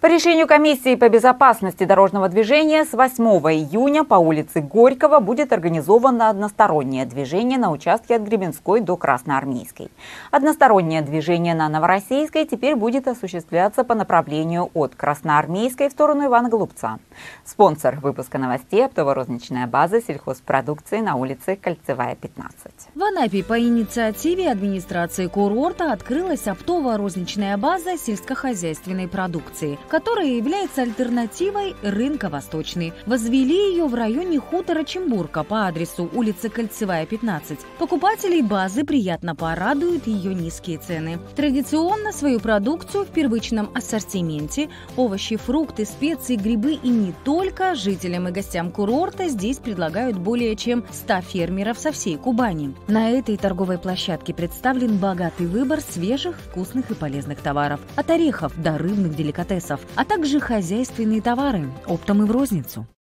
По решению комиссии по безопасности дорожного движения с 8 июня по улице Горького будет организовано одностороннее движение на участке от Гребенской до Красноармейской. Одностороннее движение на Новороссийской теперь будет осуществляться по направлению от Красноармейской в сторону Ивана Голубца. Спонсор выпуска новостей – оптово-розничная база сельхозпродукции на улице Кольцевая, 15. В Анапе по инициативе администрации курорта открылась оптово-розничная база сельскохозяйственной продукции, которая является альтернативой рынка Восточный. Возвели ее в районе хутора Чембурка по адресу улица Кольцевая, 15. Покупателей базы приятно порадуют ее низкие цены. Традиционно свою продукцию в первичном ассортименте – овощи, фрукты, специи, грибы и не только – жителям и гостям курорта здесь предлагают более чем 100 фермеров со всей Кубани. На этой торговой площадке представлен богатый выбор свежих, вкусных и полезных товаров. От орехов до рыбных деликатесов, а также хозяйственные товары, оптом и в розницу.